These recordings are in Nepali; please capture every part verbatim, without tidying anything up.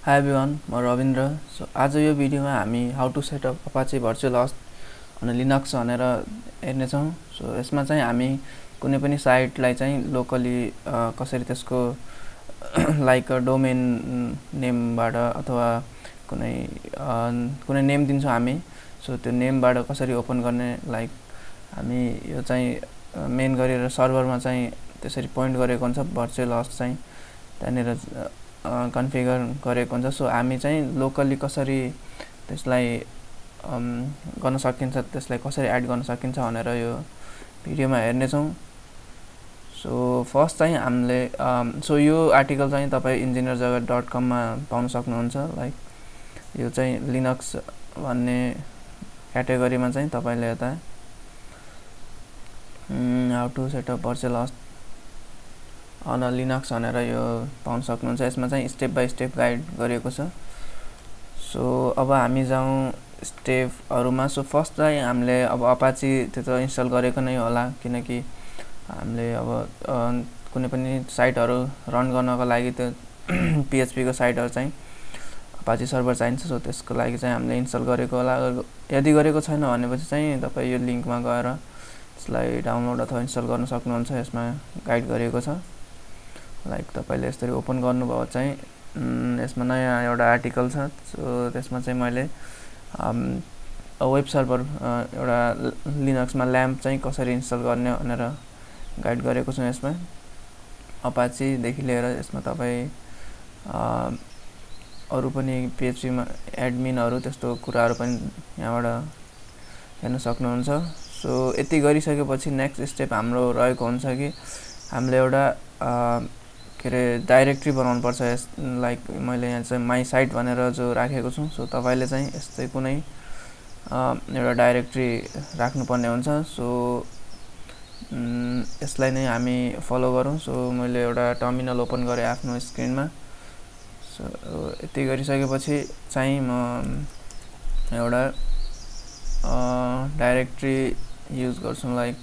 Hi everyone, म रविन्द्र। सो आज यो भिडियोमा हामी how to set up Apache virtual host अनि लिनक्स भनेर हेर्नेछौँ। सो यसमा चाहिँ हामी कुनै पनि साइटलाई चाहिँ लोकली कसरी त्यसको लाइक डोमेन नेमबाट अथवा कुनै कुनै नेम दिन्छौँ हामी। सो त्यो नेमबाट कसरी ओपन गर्ने, लाइक हामी यो चाहिँ मेन गरेर सर्भरमा चाहिँ त्यसरी पोइन्ट गरेको हुन्छ भर्चुअल होस्ट चाहिँ त्यहाँनिर कन्फिगर गरेको हुन्छ। सो हामी चाहिँ लोकली कसरी त्यसलाई गर्न सकिन्छ, त्यसलाई कसरी एड गर्न सकिन्छ भनेर यो भिडियोमा हेर्नेछौँ। सो फर्स्ट चाहिँ हामीले सो यो आर्टिकल चाहिँ तपाईँ इन्जिनियर जगत डट कममा पाउन सक्नुहुन्छ। लाइक यो चाहिँ लिनक्स भन्ने क्याटेगोरीमा चाहिँ तपाईँले यता how to set up virtual host on Linux भनेर यो पाउन सक्नुहुन्छ। यसमा चाहिँ स्टेप बाई स्टेप गाइड गरिएको छ। सो अब हामी जाउँ स्टेपहरूमा। सो फर्स्ट चाहिँ हामीले अब अपाची त्यो त इन्स्टल गरेको नै होला, किनकि हामीले अब कुनै पनि साइटहरू रन गर्नको लागि त्यो पिएचपी को साइटहरू चाहिँ अपाची सर्भर चाहिन्छ। सो त्यसको लागि चाहिँ हामीले इन्स्टल गरेको होला। यदि गरेको छैन भनेपछि चाहिँ तपाईँ यो लिङ्कमा गएर त्यसलाई डाउनलोड अथवा इन्स्टल गर्न सक्नुहुन्छ। यसमा गाइड गरिएको छ। लाइक तपाईँले यसरी ओपन गर्नुभयो चाहिँ यसमा नयाँ एउटा आर्टिकल छ। सो त्यसमा चाहिँ मैले वेब सर्भर एउटा लिनक्समा ल्याम्प चाहिँ कसरी इन्स्टल गर्ने भनेर गाइड गरेको छु। यसमा अपाचीदेखि लिएर यसमा तपाईँ अरू पनि पिएचपीमा एडमिनहरू त्यस्तो कुराहरू पनि यहाँबाट हेर्न सक्नुहुन्छ। सो यति गरिसकेपछि नेक्स्ट स्टेप हाम्रो रहेको हुन्छ कि हामीले एउटा के अरे डाइरेक्टरी बनाउनु पर्छ। यस लाइक मैले यहाँ चाहिँ माई साइट भनेर जो राखेको छु। सो तपाईँले चाहिँ यस्तै कुनै एउटा डाइरेक्टरी राख्नुपर्ने हुन्छ। सो यसलाई नै हामी फलो गरौँ। सो मैले एउटा टर्मिनल ओपन गरेँ आफ्नो स्क्रिनमा। सो यति गरिसकेपछि चाहिँ म एउटा डाइरेक्टरी युज गर्छु, लाइक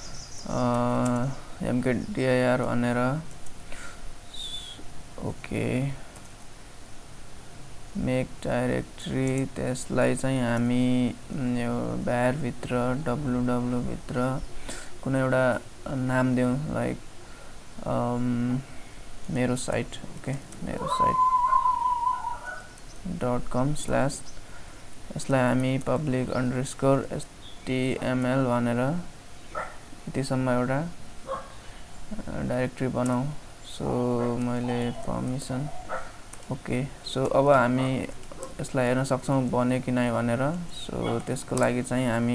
एमकेडिआइआर भनेर। ओके मेक डाइरेक्टरी, त्यसलाई चाहिँ हामी यो बार भित्र डब्लु डब्लु भित्र कुनै एउटा नाम दिउँ, लाइक मेरो साइट। ओके मेरो साइट डट कम स्ल्यास यसलाई हामी पब्लिक अन्डरस्कोर एचटिएमएल भनेर यतिसम्म एउटा डाइरेक्टरी बनाऊ। सो मैले पर्मिसन ओके। सो अब हामी यसलाई हेर्न सक्छौँ बन्यो कि नै भनेर। सो त्यसको लागि चाहिँ हामी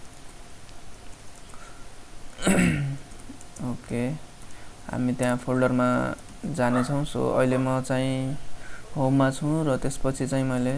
ओके हामी त्यहाँ फोल्डरमा जानेछौँ। सो अहिले म चाहिँ होममा छु र त्यसपछि चाहिँ मैले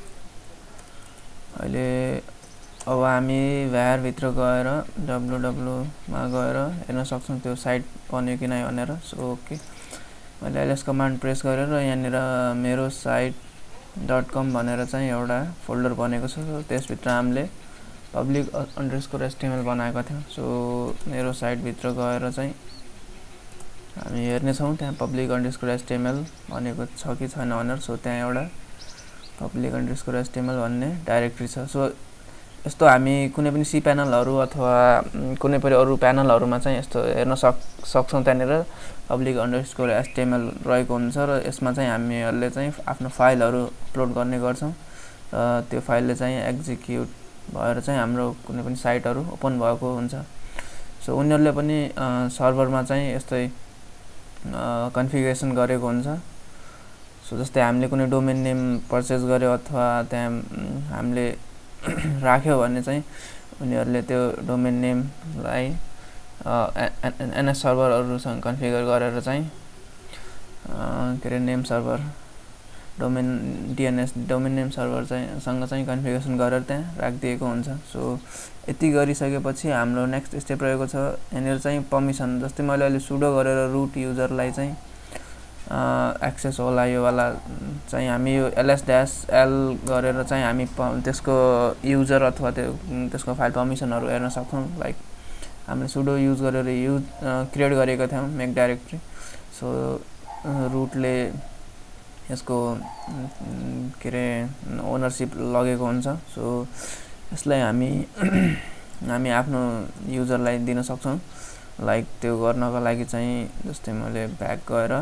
अहिले अब हामी भ्यार भित्र गएर डब्लु डब्लुमा गएर हेर्न सक्छौँ त्यो साइट बन्यो कि नै भनेर। सो ओके मैले एलएस कमान्ड प्रेस गरेर यहाँनिर मेरो साइट डट कम भनेर चाहिँ एउटा फोल्डर बनेको छ। त्यसभित्र हामीले पब्लिक अन्डरस्कोर एचटिएमएल बनाएका थियौँ। सो मेरो साइटभित्र गएर चाहिँ हामी हेर्नेछौँ त्यहाँ पब्लिक अन्डरस्कोर एचटिएमएल भनेको छ कि छैन भनेर। सो त्यहाँ एउटा पब्लिक अन्डरस्कोर एचटिएमएल भन्ने डाइरेक्टरी छ। सो यस्तो हामी कुनै पनि सी प्यानलहरू अथवा कुनै पनि अरू प्यानलहरूमा चाहिँ यस्तो हेर्न सक सक्छौँ त्यहाँनिर पब्लिक अन्डरस्कोर एचटिएमएल रहेको हुन्छ र यसमा चाहिँ हामीहरूले चाहिँ आफ्नो फाइलहरू अपलोड गर्ने गर्छौँ र त्यो फाइलले चाहिँ एक्जिक्युट भएर चाहिँ हाम्रो कुनै पनि साइटहरू ओपन भएको हुन्छ। सो उनीहरूले पनि सर्भरमा चाहिँ यस्तै कन्फिगरेसन गरेको हुन्छ। सो जस्तै हामीले कुनै डोमेन नेम पर्चेस गर्यो अथवा त्यहाँ हामीले राख्यो भने चाहिँ उनीहरूले त्यो डोमेन नेमलाई एनएस सर्भरहरूसँग कन्फिगर गरेर चाहिँ के अरे name server domain DNS domain name server चाहिँ सँग चाहिँ कन्फिगरेसन गरेर त्यहाँ राखिदिएको हुन्छ। सो यति गरिसकेपछि हाम्रो नेक्स्ट स्टेप रहेको छ यहाँनिर चाहिँ पर्मिसन। जस्तै मैले अहिले सुडो गरेर रुट युजरलाई चाहिँ एक्सेस होला यो वाला चाहिँ हामी यो एलएस ड्यास एल गरेर चाहिँ हामी त्यसको युजर अथवा त्यो त्यसको फाइल पर्मिसनहरू हेर्न सक्छौँ। लाइक हामीले सुडो युज गरेर युज क्रिएट गरेको थियौँ मेक डाइरेक्टरी। सो रुटले यसको के रे ओनरशिप लगेको हुन्छ। सो यसलाई हामी हामी आफ्नो युजरलाई दिन सक्छौं। लाइक त्यो गर्नको लागि चाहिँ जस्तै मैले ब्याक गएर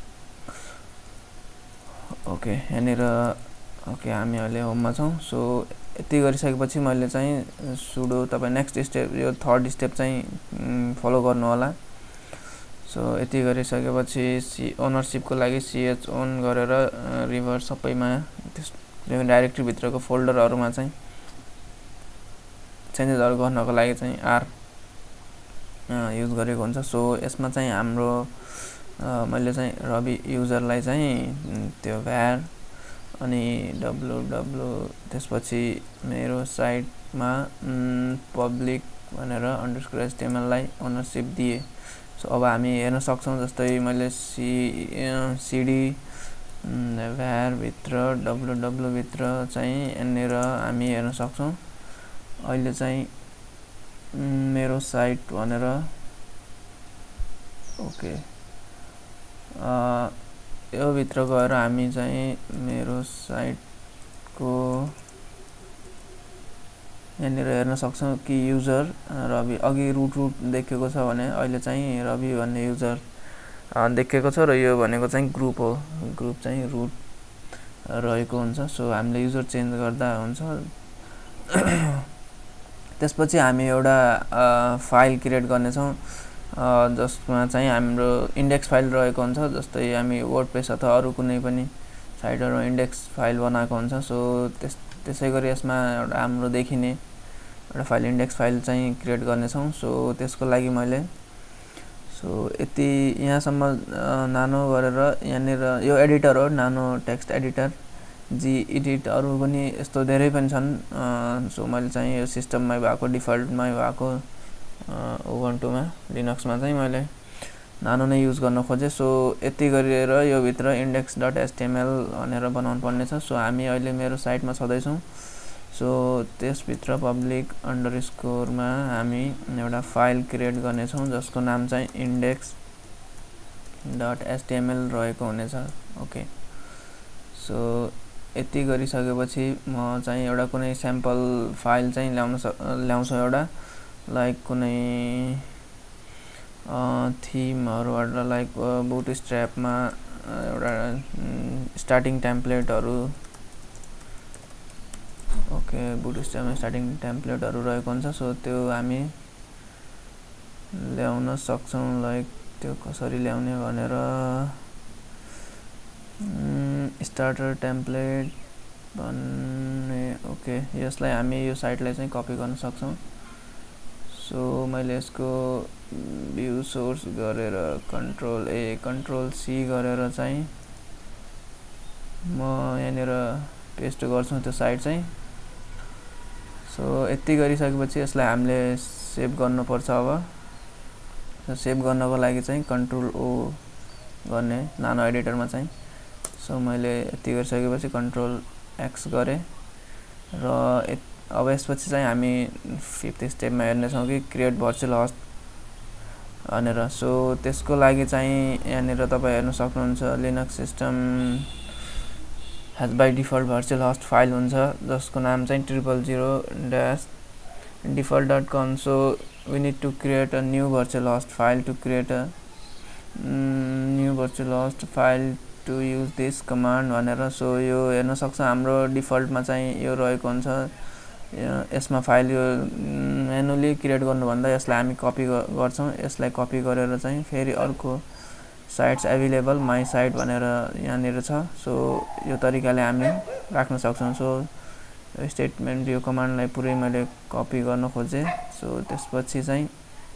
ओके यहाँनिर ओके हामी अहिले होममा छौं। सो यति गरिसकेपछि मैले चाहिँ सुडो तपाई नेक्स्ट स्टेप यो थर्ड स्टेप चाहिँ फलो गर्नु होला। सो यति गरिसकेपछि सी ओनरशिपको लागि ch ओन गरेर रिभर सबैमा त्यस डाइरेक्टरी भित्रको फोल्डरहरुमा चाहिँ चेन्जेसहरु गर्नको लागि चाहिँ आर युज गरेको हुन्छ। सो यसमा चाहिँ हाम्रो मैले चाहिँ रवि युजरलाई चाहिँ त्यो var अनि www त्यसपछि मेरो साइटमा पब्लिक भनेर अंडरस्कोर html लाई ओनरशिप दिए। सो अब हामी हेर्न सक्छौं जस्तै मैले सी सीडी var भित्र www भित्र चाहिँ यहाँनिर हामी हेर्न सक्छौं अहिले चाहिँ मेरो साइट भनेर ओके अ यो भित्र गएर हामी चाहिँ मेरो साइटको यहाँनिर हेर्न सक्छौं कि युजर रवि अघि रुट रुट देखेको छ भने अहिले चाहिँ रवि भन्ने युजर देखेको छ र यो भनेको चाहिँ ग्रुप हो। ग्रुप चाहिँ रुट रहेको हुन्छ। सो हामीले युजर चेन्ज गर्दा हुन्छ। त्यसपछि हामी एउटा फाइल क्रिएट गर्ने छौं जसमा चाहिँ हाम्रो इन्डेक्स फाइल रहेको हुन्छ। जस्तै हामी वर्डप्रेस अथवा अरु कुनै पनि साइटहरुमा इन्डेक्स फाइल बनाएको हुन्छ। सो त्यस त्यसैगरी यसमा एउटा हाम्रो देखिने एउटा फाइल इन्डेक्स फाइल चाहिँ क्रिएट गर्ने छौं। सो त्यसको लागि मैले सो यति यहाँसम्म नानो गरेर यहाँनिर यो एडिटर हो नानो टेक्स्ट एडिटर जी एडिट अरु पनि यस्तो धेरै पनि छन्। सो मैले चाहिँ यो सिस्टममै भएको डिफल्टमै भएको उबुन्टुमा लिनक्समा चाहिँ मैले नानो नै युज गर्न खोजे। सो यति गरेर यो भित्र index.html भनेर बनाउनु पर्ने छ। सो हामी अहिले मेरो साइटमा छँदै छौं। सो त्यस भित्र पब्लिक अंडरस्कोरमा हामी एउटा फाइल क्रिएट गर्ने छौं जसको नाम चाहिँ index.html रहेको हुनेछ। ओके सो यति गरिसकेपछि म चाहिँ एउटा कुनै स्याम्पल फाइल चाहिँ ल्याउन ल्याउँछु एउटा लाइक कुनै थीमहरुबाट लाइक बुटस्ट्र्यापमा एउटा स्टार्टिङ टेम्प्लेटहरु ओके बुटस्ट्र्यापमा स्टार्टिङ टेम्प्लेटहरु रहेको हुन्छ। सो त्यो हामी ल्याउन सक्छौं लाइक त्यो कसरी ल्याउने भनेर स्टार्टर टेम्प्लेट भन्ने ओके यसलाई हामी यो साइटलाई चाहिँ कपी गर्न सक्छौं। सो मैले यसको भ्यू सोर्स गरेर कन्ट्रोल ए कन्ट्रोल सी गरेर चाहिँ म यहाँनिर पेस्ट गर्छु त्यो साइट चाहिँ। सो यति गरिसकेपछि यसलाई हामीले सेभ गर्नुपर्छ। अब सेभ गर्नको लागि चाहिँ कन्ट्रोल ओ गर्ने नानो एडिटरमा चाहिँ। सो मैले यति गरिसकेपछि कन्ट्रोल एक्स गरे र अब यसपछि चाहिँ हामी फिफ्थ स्टेपमा हेर्ने छौं कि क्रिएट भर्चुअल होस्ट भनेर। सो त्यसको लागि चाहिँ यहाँनिर तपाई हेर्न सक्नुहुन्छ Linux system has by default virtual host file हुन्छ जसको नाम चाहिँ triple zero dash default dot com. So we need to create a new virtual host file to create a mm, new virtual host file to use this command भनेर। सो यो हेर्न सक्छ हाम्रो डिफल्टमा चाहिँ यो रहेको हुन्छ। यसमा फाइल यो म्यानुअली क्रिएट गर्नु भन्दा यसलाई हामी कपी गर्छौं। यसलाई कपी गरेर चाहिँ फेरि अर्को साइट्स अवेलेबल माइ साइट भनेर यहाँनिर छ। सो यो तरिकाले हामी राख्न सक्छौं। सो यो स्टेटमेन्ट यो कमान्डलाई पुरै मैले कपी गर्न खोजे। सो त्यसपछि चाहिँ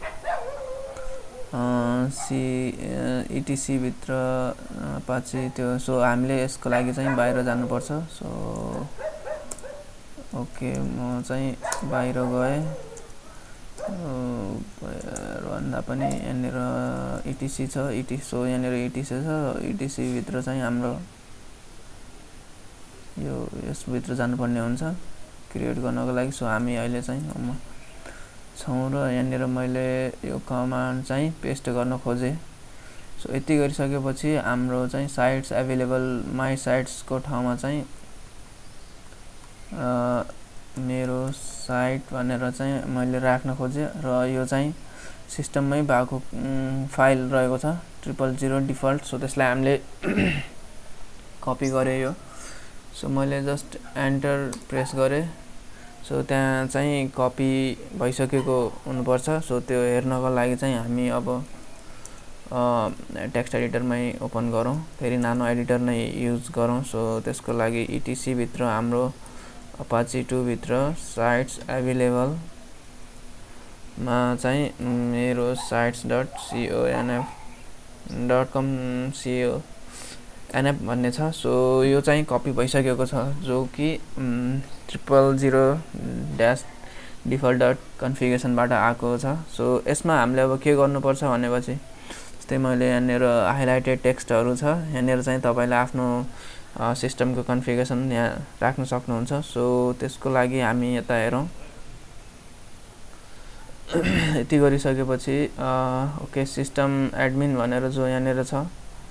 सी etc भित्र Apache त्यो सो हामीले यसको लागि चाहिँ बाहिर जानुपर्छ। सो ओके म चाहिँ बाहिर गए भन्दा पनि यहाँनिर etc छ etc सो यहाँनिर etc छ etc भित्र चाहिँ हाम्रो यो यस भित्र जानुपर्ने हुन्छ क्रिएट गर्नको लागि। सो हामी अहिले चाहिँ हम छौं र यहाँनिर मैले यो कमान्ड चाहिँ पेस्ट गर्न खोजे। सो यति गरिसकेपछि हाम्रो चाहिँ साइट्स एभाइलेबल माई साइट्सको ठाउँमा चाहिँ मेरो साइट भनेर चाहिँ मैले राख्न खोजेँ र यो चाहिँ सिस्टममै भएको फाइल रहेको छ ट्रिपल जिरो डिफल्ट। सो त्यसलाई हामीले कपी गरेँ यो। सो मैले जस्ट एन्टर प्रेस गरेँ। सो त्यहाँ चाहिँ कपी भइसकेको हुनुपर्छ। सो त्यो हेर्नको लागि चाहिँ हामी अब टेक्स्ट एडिटरमै ओपन गरौँ, फेरि नानो एडिटर नै युज गरौँ। सो त्यसको लागि इटिसी भित्र हाम्रो अपाचे टू भित्र साइट्स एभाइलेबल मा चाहिँ मेरो sites dot conf dot com NF भन्ने छ। सो यो चाहिँ कपी भइसकेको छ जो कि triple zero dash default dot कन्फिगरेसनबाट आएको छ। सो यसमा हामीले अब के गर्नुपर्छ भनेपछि जस्तै मैले यहाँनिर हाइलाइटेड टेक्स्टहरू छ, यहाँनिर चाहिँ तपाईँले आफ्नो सिस्टमको कन्फिगरेसन यहाँ राख्न सक्नुहुन्छ। सो त्यसको लागि हामी यता हेरौँ। यति गरिसकेपछि ओके सिस्टम एडमिन भनेर जो यहाँनिर छ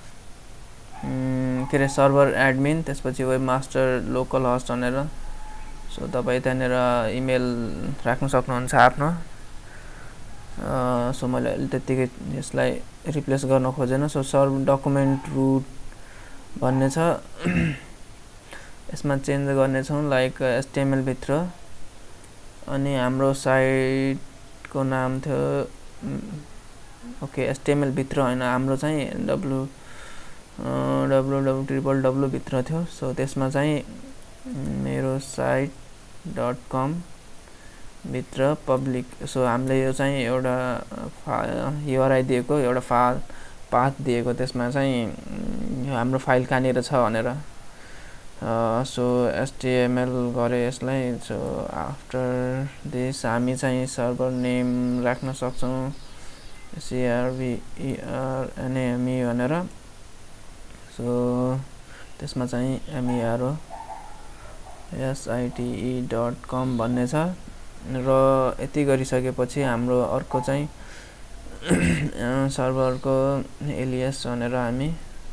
के अरे सर्भर एडमिन, त्यसपछि वेब मास्टर लोकल होस्ट भनेर। सो तपाईँ त्यहाँनिर इमेल राख्न सक्नुहुन्छ आफ्नो। सो मैले अहिले त्यत्तिकै यसलाई रिप्लेस गर्न खोजेन। सो सर्भ डकुमेन्ट रुट भन्ने छ, यसमा चेन्ज गर्नेछौँ लाइक एचटिएमएल भित्र। अनि हाम्रो साइटको नाम थियो ओके एचटिएमएल भित्र होइन, हाम्रो चाहिँ W W W triple W भित्र थियो। सो त्यसमा चाहिँ मेरो साइट डट कम भित्र पब्लिक। सो हामीले यो चाहिँ एउटा युआरआई दिएको, एउटा फा पाथ दिएको, त्यसमा चाहिँ हाम्रो फाइल कहाँनिर छ भनेर। सो एचटिएमएल गरे यसलाई। सो आफ्टर दिस हामी चाहिँ सर्भर नेम राख्न सक्छौँ सिआरभिइआरएनएमई भनेर। सो त्यसमा चाहिँ एमइआर हो एसआइटिई डट कम भन्ने छ। र यति गरिसकेपछि हाम्रो अर्को चाहिँ सर्भरको एलिएस भनेर हामी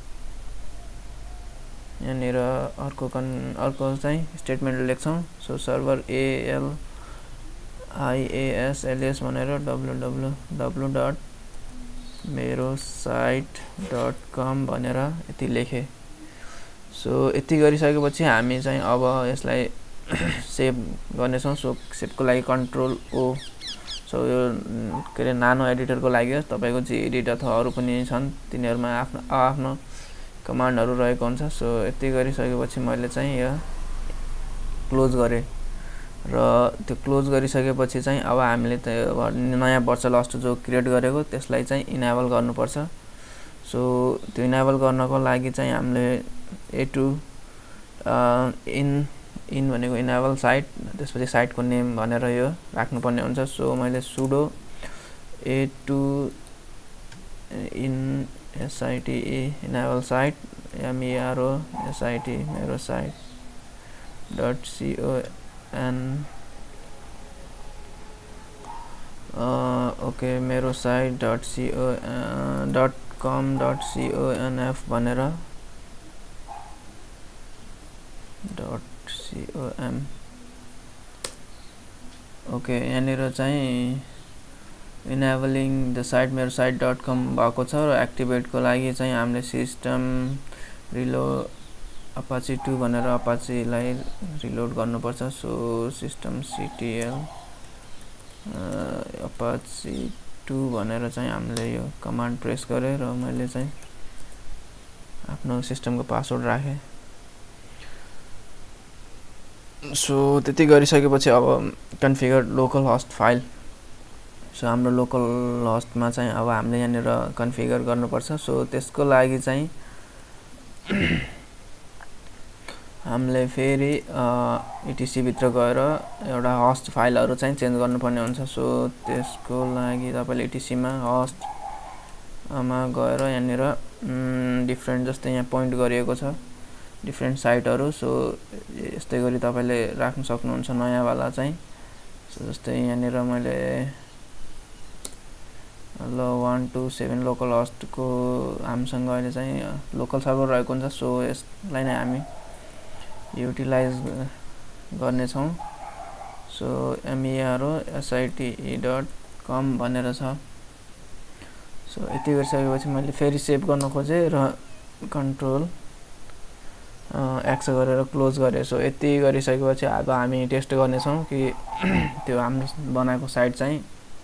यहाँनिर अर्को कन् अर्को चाहिँ स्टेटमेन्ट लेख्छौँ। So server AL IAS alias भनेर डब्लु डब्लु डब्लु डट मेरो साइट डट कम भनेर यति लेखेँ। सो यति गरिसकेपछि हामी चाहिँ अब यसलाई सेभ गर्नेछौँ। सो सेभको लागि कन्ट्रोल ओ। सो यो के अरे नानो एडिटरको लागि हो, तपाईँको जे एडिट अथवा अरू पनि छन् तिनीहरूमा आफ्नो आफ्नो कमान्डहरू रहेको हुन्छ। सो यति गरिसकेपछि मैले चाहिँ यो क्लोज गरेँ र त्यो क्लोज गरिसकेपछि चाहिँ अब हामीले त्यो नयाँ भर्चुअल होस्ट जो क्रिएट गरेको त्यसलाई चाहिँ इनेबल गर्नुपर्छ। सो त्यो इनेबल गर्नको लागि चाहिँ हामीले ए टू इन इन भनेको इनेबल साइट, त्यसपछि साइटको नेम भनेर यो राख्नुपर्ने हुन्छ। सो मैले sudo A two in SITE enable site MERO SIT मेरो साइट डट सिओएन ओके मेरो site dot CO dot com dot CONF भनेर डट सिओएम ओके यहाँनिर चाहिँ इनेबलिङ द साइट मेरो साइट डट कम भएको छ। र एक्टिभेटको लागि चाहिँ हामीले सिस्टम रिलो अपाचे टू भनेर अपाचेलाई रिलोड गर्नुपर्छ। So system CTL Apache two भनेर चाहिँ हामीले यो कमान्ड प्रेस गरेँ र मैले चाहिँ आफ्नो सिस्टमको पासवर्ड राखेँ। सो त्यति गरिसकेपछि अब configure local host file. So हाम्रो लोकल होस्टमा चाहिँ अब हामीले यहाँनिर कन्फिगर गर्नुपर्छ। सो त्यसको लागि चाहिँ हामीले फेरि इटिसी भित्र गएर एउटा होस्ट फाइलहरू चाहिँ चेन्ज गर्नुपर्ने हुन्छ। सो त्यसको लागि तपाईँले इटिसीमा होस्टमा गएर यहाँनिर डिफ्रेन्ट जस्तै यहाँ पोइन्ट गरिएको छ डिफ्रेन्ट साइटहरू। सो यस्तै गरी तपाईँले राख्न सक्नुहुन्छ नयाँवाला चाहिँ। सो जस्तै यहाँनिर मैले ल वान टू सेभेन लोकल होस्टको हामीसँग अहिले चाहिँ लोकल सर्भर रहेको हुन्छ। सो यसलाई नै हामी युटिलाइज गर्नेछौँ। So MERO SITE dot com भनेर छ। सो यति गरिसकेपछि मैले फेरि सेभ गर्न खोजेँ र कन्ट्रोल एक्स गरेर क्लोज गरेँ। सो यति गरिसकेपछि अब हामी टेस्ट गर्नेछौँ कि त्यो हाम्रो बनाएको साइट चाहिँ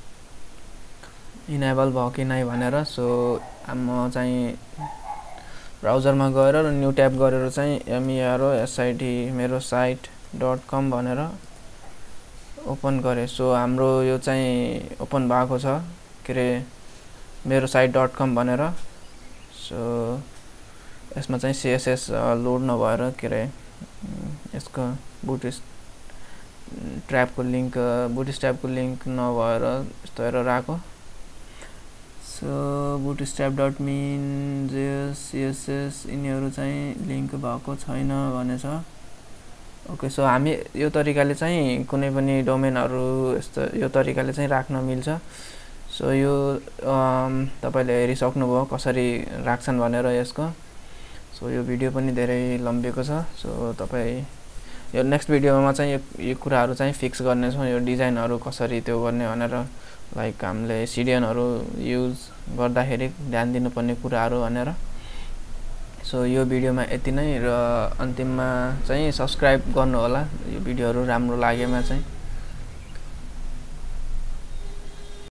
इनेबल भयो कि नै भनेर। सो म चाहिँ ब्राउजरमा गएर र न्यू ट्याब गरेर चाहिँ एमइआरओ एसआइटी मेरो साइट डट कम भनेर ओपन गरेँ। सो हाम्रो यो चाहिँ ओपन भएको छ के अरे मेरो साइट डट कम भनेर। सो यसमा चाहिँ सिएसएस लोड नभएर के अरे यसको बुट ट्र्यापको लिङ्क बुट स्ट्र्यापको लिङ्क नभएर यस्तो हेरेर आएको। So bootstrap dot min JS CSS यिनीहरू चाहिँ लिङ्क भएको छैन भनेछ। ओके, सो हामी यो तरिकाले चाहिँ कुनै पनि डोमेनहरू यस्तो यो तरिकाले चाहिँ राख्न मिल्छ। सो यो तपाईँले हेरिसक्नुभयो कसरी राख्छन् भनेर यसको। सो यो भिडियो पनि धेरै लम्बेको छ। सो तपाईँ यो नेक्स्ट भिडियोमा चाहिँ यो यो कुराहरू चाहिँ फिक्स गर्नेछौँ, यो डिजाइनहरू कसरी त्यो गर्ने भनेर, लाइक हामीले सिडिएनहरू युज गर्दाखेरि ध्यान दिनुपर्ने कुराहरू भनेर। सो यो भिडियोमा यति नै र अन्तिममा चाहिँ सब्सक्राइब गर्नु होला यो भिडियोहरू राम्रो लागेमा चाहिँ।